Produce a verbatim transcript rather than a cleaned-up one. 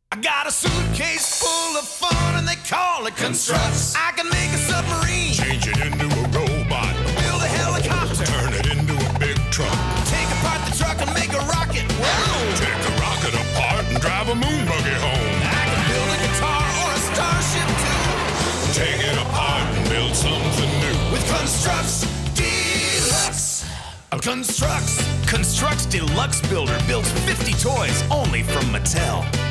I got a suitcase full of fun and they call it Construx. I can make a submarine, change it into a robot, build a helicopter, turn it into a big truck, take apart the truck and make a rocket. Whoa! Take a rocket apart and drive a moon buggy home. I can build a guitar or a starship too. Take it apart and build something new with Construx Deluxe. Construx. Construx Deluxe Builder builds fifty toys only from Mattel.